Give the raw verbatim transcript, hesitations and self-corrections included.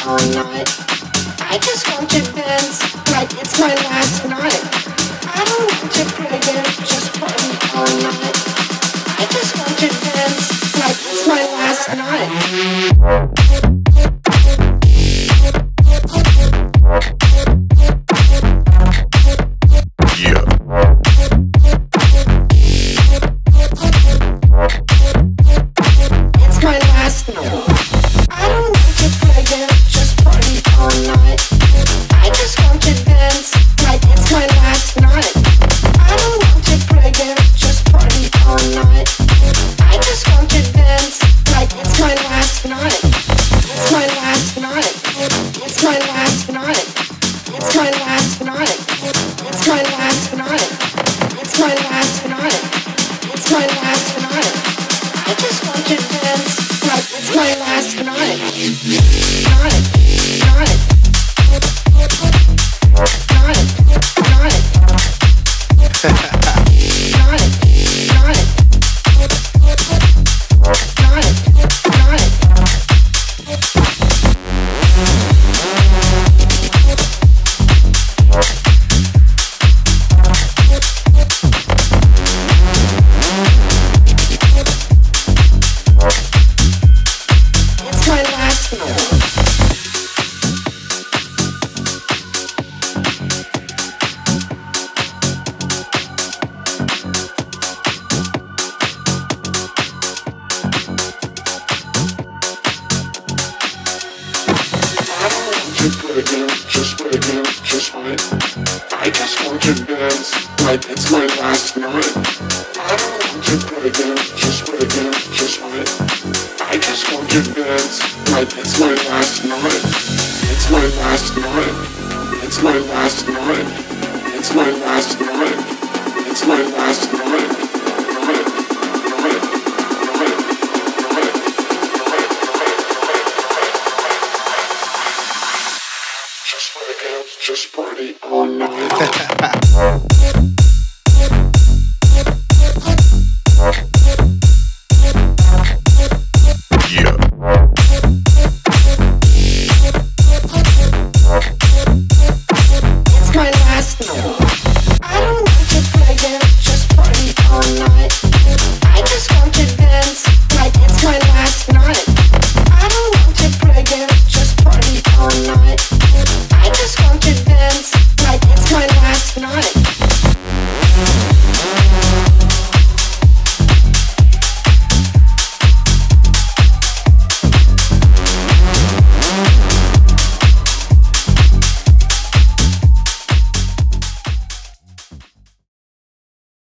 all night. I just want to dance like it's my last night. I don't want to play games, just party all night. I just want to dance like it's my last night. It's my last night. It's my last night. It's my last night.